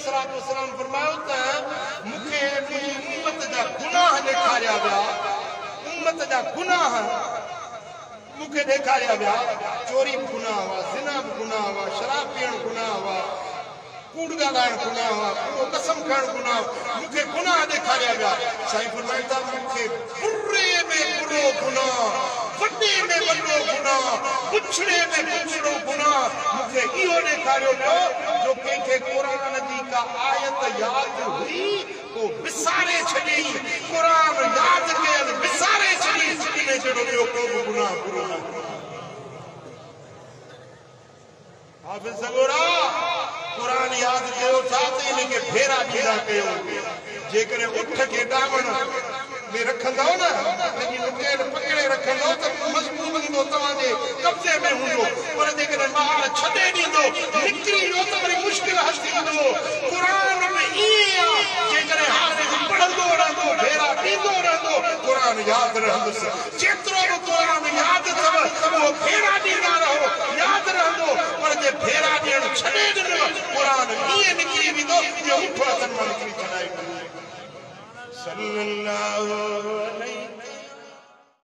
अलैहिस्सलाम फरमायो त मूंखे मुंहिंजी उम्मत जा गुनाह ॾेखारिया विया उम्मत जा गुनाह मूंखे ॾेखारिया विया चोरी बि गुनाह हुआ ज़िना बि गुनाह हुआ शराब पीअण गुनाह हुआ कूड़ ॻाल्हाइण गुनाह हुआ कूड़ो कसम खाइण गुनाह मूंखे गुनाह ॾेखारिया विया साईं फरमाइनि था मूंखे बुरे में बुरो गुनाह वॾे में वॾो गुनाह पुछड़े में पुछड़ो गुनाह मूंखे इहो ॾेखारियो वियो जो कंहिंखे क़ुरान जी का आयत यादि हुई को विसारे छॾी क़ुरान यादि कयल विसारे छॾी इन जहिड़ो ॿियो को बि गुनाह पूरो न हाफ़िज़ सगोरा क़ुरान यादि कयो छा त इनखे फेरा ॾींदा कयो जेकॾहिं उठ खे डामण में रखंदव न हिनजी नुकेल पकड़े रखंदव त मज़बूत हूंदो तव्हांजे कब्ज़े में हूंदो पर जेकॾहिं ॿार छॾे ॾींदो निकिरी वियो त वरी मुश्किल हल थींदो क़ुरान में ईअं आहे जेकॾहिं हाफ़िज़ पढ़ंदो रहंदो फेरा ॾींदो रहंदो क़ुरान यादि रहंदुसि जेतिरो बि क़ुरान यादि अथव उहो फेरा ॾींदा रहो यादि रहंदो पर जे फेरा ॾियणु छॾे ॾिनव क़ुरान ईअं निकिरी वेंदो जो मुठ हथनि मां निकिरी छॾाए सल्लल्लाहु